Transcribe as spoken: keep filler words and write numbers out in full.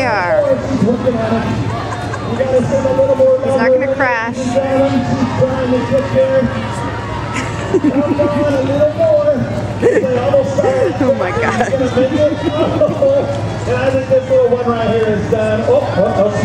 are. He's not going to crash. Oh my God. And I think this little one right here is done. Oh, oh, oh.